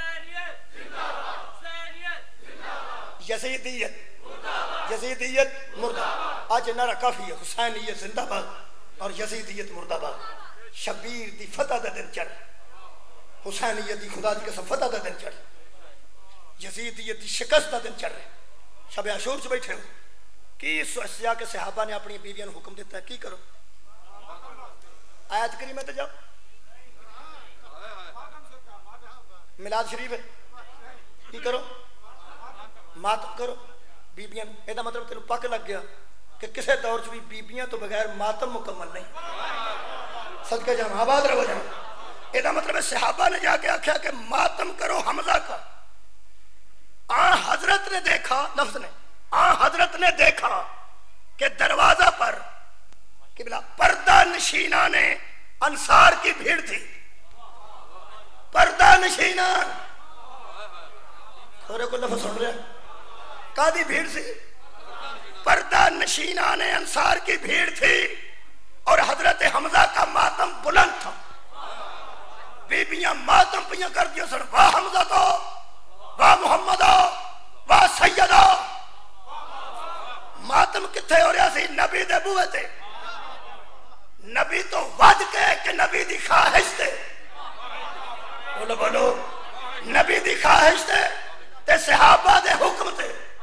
یزیدیت, یزیدیت مردہ. آج نعرہ کافی ہے, حسینیت زندہ باد اور یزیدیت مردہ باد. شبیر دی فتح دا دن چڑھ, حسینیت دی خدا دی قسم فتح دا دن چڑھ, یزیدیت دی شکست دا دن چڑھ رہے. شب عاشور سے بیٹھے ہو کی سیا کے صحابہ نے اپنی بیویاں نے حکم دیتا ہے کی کرو. آیت کریمہ تے جاؤ, میلاد شریف ہے, کی کرو मातम करो बीबियां, ਇਹਦਾ मतलब तेन पक लग गया कि किसी दौर च भी बीबियां तो बगैर मातम मुकम्मल नहीं। सदके जाना आबाद रहो जाना। ਇਹਦਾ मतलब है सहाबा ने जाके आख्या कि मातम करो हमजा का। हजरत ने देखा, लफ्ज ने हजरत ने देखा कि दरवाजा पर किबला पर्दा नशीना ने अंसार की भीड़ थी। पर्दा नशीना थोड़े को लफ्ज सुन रहे कादी भीड़ सी? पर्दा नशीना ने अंसार की भीड़ थी और हजरत हमजा का मातम बुलंद था। बीबियां मातम पियां कर दिया सन, वाह हमजा तो, वाह मोहम्मद, वाह सैयदा। मातम किथे हो रहा सी? नबी दे बूहे ते। नबी तो वध के कि नबी दी ख्वाहिश ते? बोलो बोलो, नबी दी ख्वाहिश ते सहाबा दे हुक्म ते।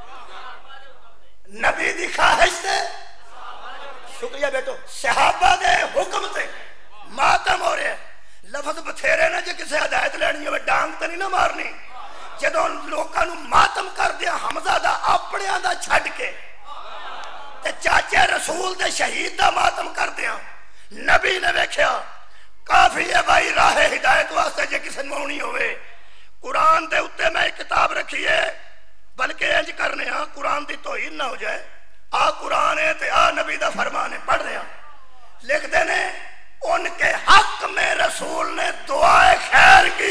नबी दी ख्वाहिश ते, शुक्रिया बेटो, सहाबा दे हुक्म ते मातम हो रहा। लफज बथेरे ने, जे किसी हदायत लैनी हो डांग तो नहीं ना मारनी। जदों लोकां नूं मातम कर दिया हमजा दा अपनियां दा छड्ड के ते चाचे रसूल दे शहीद दा मातम कर दिया, नबी ने वेख्या काफी है भाई राह हिदायत वास्ते जे किसी नूं आउणी होवे। कुरान दे उत्ते मैं एक किताब रखी है, बल्कि इंज करने कुरान दी तौहीन ना हो जाए। कुरान है ते नबी दा फरमान है, पढ़ रहे लिखते ने उनके हक में रसूल ने दुआए खैर की।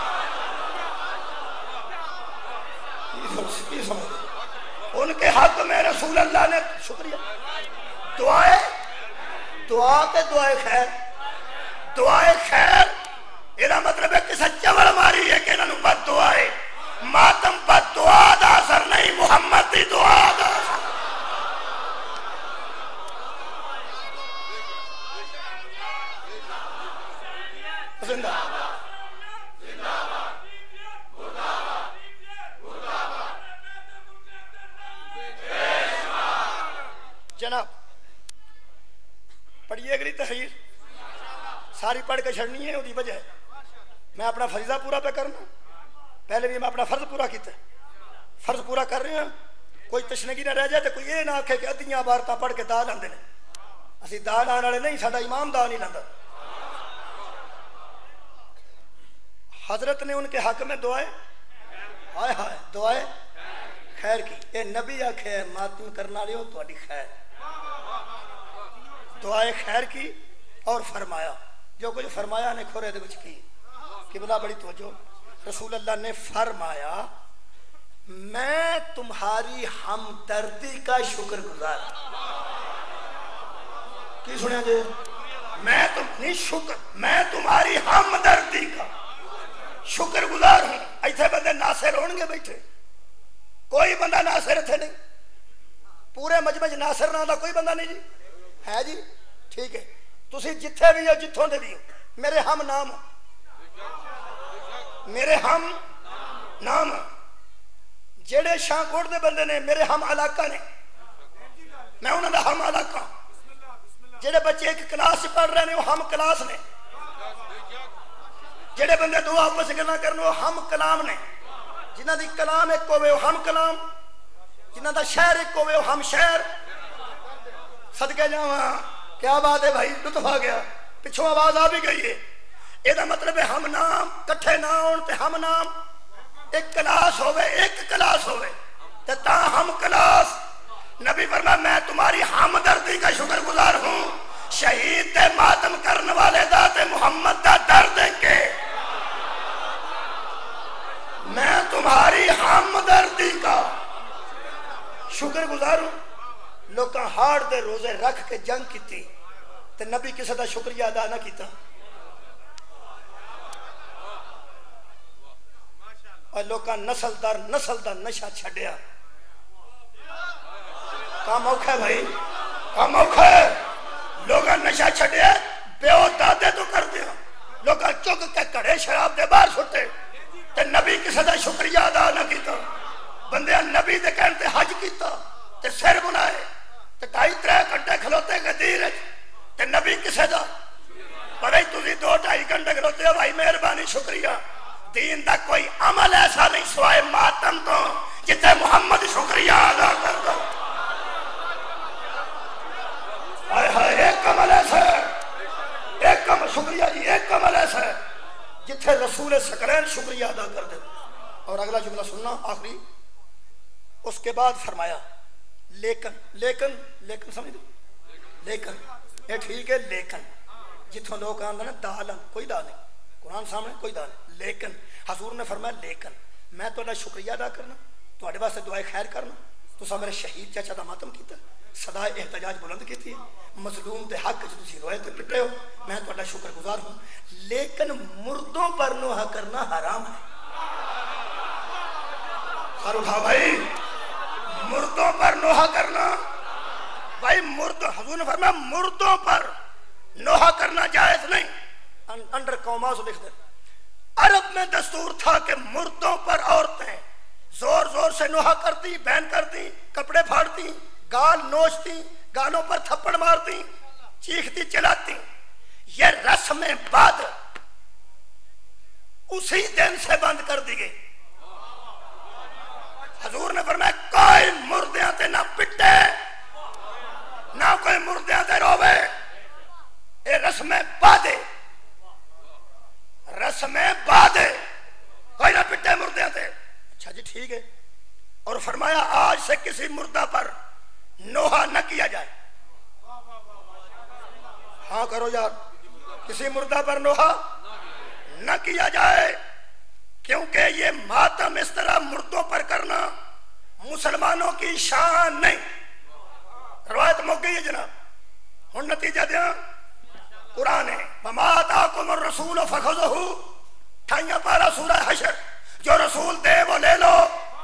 उनके हक में रसूल अल्लाह ने, शुक्रिया, दुआए दुआ के दुआए खैर। दुआए खैर ਇਹਦਾ मतलब है कि चवल मारी है कि इन्होंने बद दुआ है। मातम बद दुआ दा असर नहीं, मुहम्मद दी दुआ दा असर। जनाब पढ़िए अगली तहरीर सारी पढ़ के छड़नी है। उसकी वजह मैं अपना फरीजा पूरा पे करना, पहले भी मैं अपना फर्ज पूरा किया, फर्ज पूरा कर रहे हैं। कोई तशनगी ना रह जाए तो कोई ये ना आखे कि अद्धियां इबारतां पढ़ के दा लांदे ने। असीं दा लाने वाले नहीं, साडा इमाम दा नहीं लांदा। हजरत ने उनके हक में दुआए हाय हाय दुआए खैर की। ये नबी आखे मातम करने वाले हो तुहाडी खैर, दुआए खैर की और फरमाया जो कुछ फरमाया ने खोरे दे विच की किबला बड़ी तवज्जो। रसूल अल्लाह ने फरमाया मैं तुम्हारी हमदर्दी का शुक्रगुजार। की सुनिया जी? मैं तुम्हारी हमदर्दी का शुक्रगुजार हूं। ऐसे बंदे नासिर होंगे बैठे, कोई बंदा नासिर थे नहीं, पूरे मजमे च नासिर नाम का कोई बंदा नहीं जी है जी। ठीक है, तुसी जिथे भी हो, जिथों दे भी हो, मेरे हम नाम हो, मेरे हम नाम। जेड़े शाहकोट दे बंदे ने मेरे हम इलाका ने, मैं उन्हां दा हम इलाका। जेड़े बच्चे एक क्लास च पढ़ रहे ने वो हम क्लास ने। जेड़े बंदे दो आपस गल्लां करन वो हम कलाम ने। जिन्हां दी कलाम एक होवे वो हम कलाम, जिन्हां दा शहर एक होवे वो हम शहर। सदके जावां, क्या बात है भाई, लुत्फ आ गया, पिछों आवाज आ भी गई है। ਇਹਦਾ मतलब है हम नाम कट्ठे ना होण ते हम नाम एक क्लास होवे, एक क्लास होवे ते ता हम क्लास। नबी फरमाया मैं तुम्हारी हमदर्दी का शुक्रगुजार हूं, शहीद ते मातम करने वाले दा ते मुहम्मद दा दर्द के मैं तुम्हारी हमदर्दी का शुक्रगुजार हूं। लोग हाड़ दे रोजे रख के जंग की ते नबी किसी का शुक्रिया अदा ना किया। और लोग नस्ल दर नस्ल का नशा छड्या। काम औखा है भाई, काम औखा है। लोग नशा छड्या, प्यो दादे तो कर दिया। लोग चुक के घड़े शराब के बाहर सुटे ते नबी किसी का शुक्रिया अदा ना किया। बंदे नबी के कहने ते हज किया ते सिर बुनाए ते 2.5-3 घंटे खलोते गदीर ते नबी किसी का पर तुम 2-2.5 घंटे खलोते हो। भाई मेहरबानी शुक्रिया। दीन का कोई अमल ऐसा नहीं सिवाय मातम तो जिथे मुहम्मद اتھے رسول ثقلین شکریہ ادا کر دے. اور اگلا جملہ سننا آخری. اس کے بعد فرمایا لیکن لیکن لیکن سمجھ دو لیکن یہ ٹھیک ہے لیکن جتوں لوگ آتے ہیں دالن کوئی دال نہیں قرآن سامنے کوئی دال نہیں لیکن حضور نے فرمایا لیکن میں تو اللہ شکریہ ادا کرنا تھوڑے واسطے دعائے خیر کرنا تو سا میرے شہید چاچا دا ماتم کیتا صدائے احتجاج بلند کی ہے مظلوم دے حق تسی روئے تے پٹے ہو میں تو اللہ شکر گزار ہوں لیکن مردوں پر نوحہ کرنا حرام ہے. سر اٹھا بھائی مردوں پر نوحہ کرنا بھائی مردوں حضور نے فرمایا مردوں پر نوحہ کرنا جائز نہیں. انڈر قوما سے لکھ دیں عرب میں دستور تھا کہ مردوں پر عورتیں زور زور سے نوحہ کرتی بین کرتی کپڑے پھاڑتی گال نوچتی گالوں پر تھپڑ مارتی چیختی چلاتی. یہ رسم بعد اسی دن سے بند کر دی گئی. حضور نے فرمایا کوئی مردیاں تے نہ پٹے نہ کوئی مردیاں تے روے. یہ رسم بعد رسم بعد کوئی نہ پٹے مردیاں تے. اچھا جی ٹھیک ہے. اور فرمایا آج سے کسی مردہ پر نوحہ نہ کیا جائے. ہاں کرو یار کسی مردہ پر نوحہ نہ کیا جائے کیونکہ یہ ماتم اس طرح مردوں پر کرنا مسلمانوں کی شان نہیں. روایت مک گئی ہے جناب. ہن نتیجہ دیا قرآن ہے وَمَا آتَاكُمُ الرَّسُولُ فَخُذُوهُ 28 پارہ سورہ حشر جو رسول دے وہ لے لو.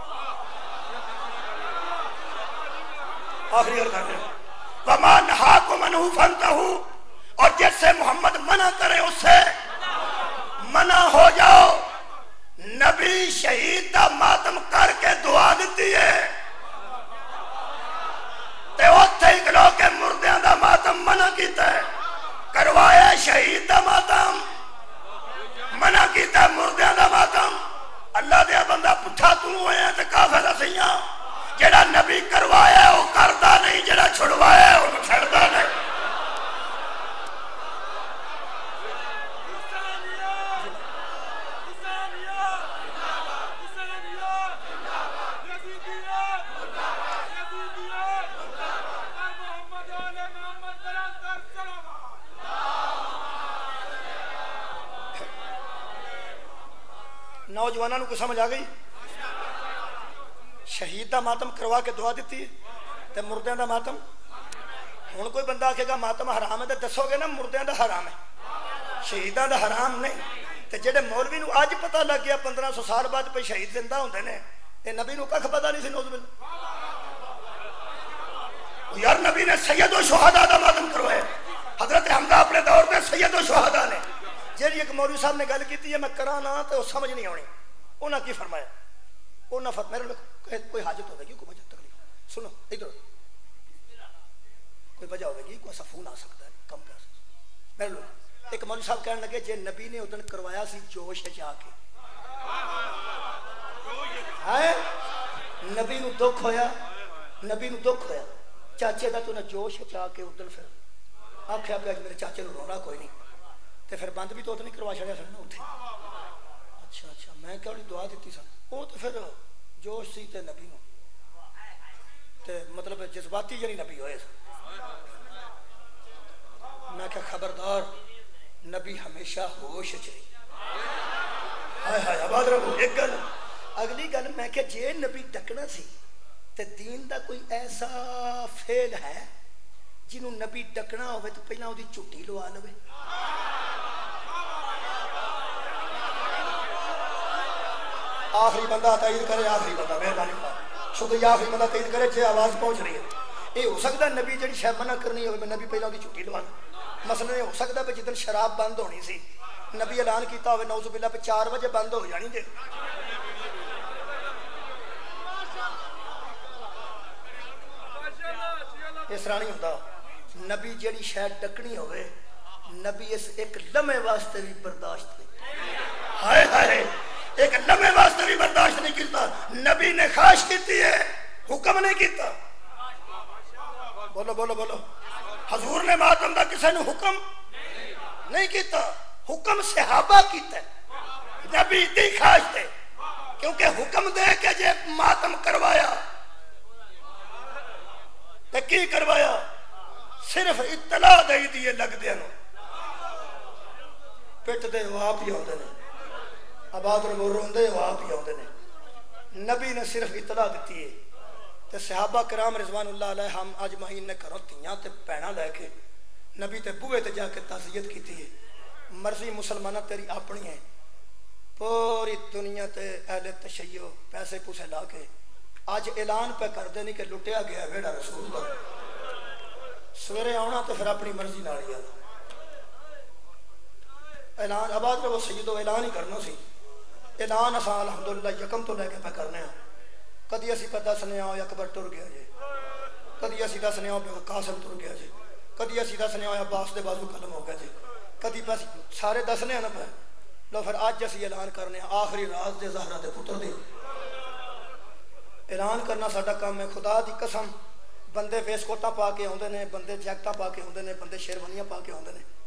آخری اور کرتے وَمَا نَهَاكُمْ عَنْهُ فَانْتَهُوا اور جس سے محمد منع کرے اس سے منع ہو جاؤ. نبی شہید دا ماتم کر کے دعا دیتی ہے تے اوتھے اکلو کے مردیاں دا ماتم منع کیتا ہے. کروایا شہید دا ماتم منع کیتا ہے مردیاں دا ماتم. اللہ دیا بندہ پٹھا تو ہوئے ہیں تے کافر سیاں جڑا نبی کروایا ہے وہ کردا نہیں جڑا چھڑوایا ہے وہ چھڑدا نہیں. نوجوانوں کو سمجھ آ گئی. شہید دا ماتم کروا کے دعا دیتی ہے تے مردیاں دا ماتم. ہن کوئی بندہ آکھے گا ماتم حرام ہے تے دسو گے نا مردیاں دا حرام ہے شہیداں دا حرام نہیں. تے جڑے مولوی نو اج پتہ لگ گیا 1500 سال بعد پہ شہید زندہ ہوندے نے تے نبی نو ککھ پتہ نہیں سی. نوز باللہ یار نبی نے سید و شہداء دا ماتم کروایا. حضرت حمزہ اپنے دور میں سید و شہداء نے جیڑی ایک مولوی صاحب نے گل کی ہے میں کراں نہ تے سمجھ نہیں آنی. انہاں کی فرمایا انہاں فرمایا کوئی حاجت ہوگی کوئی وجہ تکلیف سنو ادھر کوئی وجہ ہوگی کوئی ایسا فون آ سکتا ہے کم پہ آ سکتا ہے. میرے لوگ ایک مولوی صاحب کہنے لگے جے نبی نے ادھر کروایا سی جوش جا کے ہے نبی نو دکھ ہویا چاچے دا تو نہ جوش چاہ کے ادھر پھر آکھیا پہ میرے چاچے نو رونا کوئی نہیں تے پھر بند بھی تو نہیں کروا چھڑیا سن اتھے. اچھا میں کیا دعا دیتی سن وہ تو پھر جوش سی تے نبی نو تے مطلب جذباتی جنی نبی ہوئے سن. میں کیا خبردار نبی ہمیشہ ہوش چلی. ہائے ہائے آباد رہو. ایک گل اگلی گل میں کہ جے نبی ڈکنا سی تے دین دا کوئی ایسا فعل ہے جنہوں نبی ڈکنا ہوئے تو پہلا ہوتی چٹی لوا لوے. آخری بندہ تائید کرے آخری بندہ مہربانی شکریہ آخری بندہ تائید کرے چھے آواز پہنچ رہی ہے. یہ ہو سکتا ہے نبی جڑی شاید منع کرنی ہوئے میں نبی پہلا ہوتی چٹی لوا مثلا یہ ہو سکتا ہے جدن شراب بند ہونی سی نبی اعلان کیتا ہوئے نعوذ باللہ پہ 4 بجے بند ہو جانی دے. اس طرح نہیں ہوتا. نبی جڑی شاید ڈکنی ہوئے نبی اس ایک لمحے واسطے بھی برداشت نہیں. ہائے ہائے ایک لمحے واسطے بھی برداشت نہیں کیتا. نبی نے خواہش کیتی ہے حکم نہیں کیتا. بولو بولو بولو. حضور نے ماتم دا کسی نے حکم نہیں کیتا. حکم صحابہ کیتا ہے. نبی دی خواہش تے کیونکہ حکم دے کہ جے ماتم کروایا تے کی کروایا صرف اطلاع دے دیئے لگ دیا نو پٹ دے وہ آپ ہی ہوندے نے آباد رمور ہوندے وہ آپ ہی ہوندے نے نبی نے صرف اطلاع دیتی ہے تے صحابہ کرام رضوان اللہ علیہ ہم آج مہین نے کرو تیاں تے پینا لے کے نبی تے بوئے تے جا کے تعزیت کی تھی مرضی مسلمانہ تیری اپنی ہے پوری دنیا تے اہل تشیع پیسے پوسے لا کے آج اعلان پہ کر دینی کہ لٹیا گیا بیڑا رسول پر سویرے آنا تو پھر اپنی مرضی نہ لیا اعلان آباد وہ سیدو اعلان ہی کرنا سی اعلان اساں الحمدللہ یکم تو لے کے پہ کرنے ہیں کدی اسی پہ دسنے آؤ اکبر ٹر گیا جی کدی اسی دسنے آؤ بے قاسم ٹر گیا جی کدی اسی دسنے آؤ عباس دے بازو قلم ہو گیا جی کدی پہ سارے دسنے ہیں نا پہ لو پھر آج اسی اعلان کرنے ہیں آخری راز دے زہرہ دے پتر دے اعلان کرنا ساڈا کام ہے خدا دی قسم بندے فیس کوٹا پا کے ہوندے نے بندے جیکٹا پا کے ہوندے نے بندے شیروانیاں پا کے ہوندے نے